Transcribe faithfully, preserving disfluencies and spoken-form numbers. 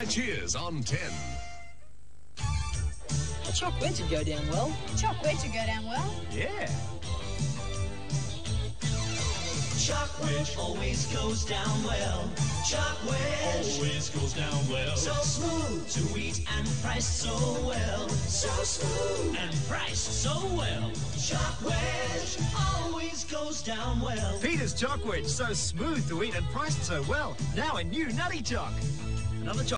Cheers on ten. A choc wedge would go down well. Choc wedge would go down well. Yeah. Choc wedge always goes down well. Choc wedge always goes down well. So smooth to eat and priced so well. So smooth and priced so well. Choc wedge always goes down well. Peter's Choc wedge, so smooth to eat and priced so well. Now a new Nutty Choc. Another choc.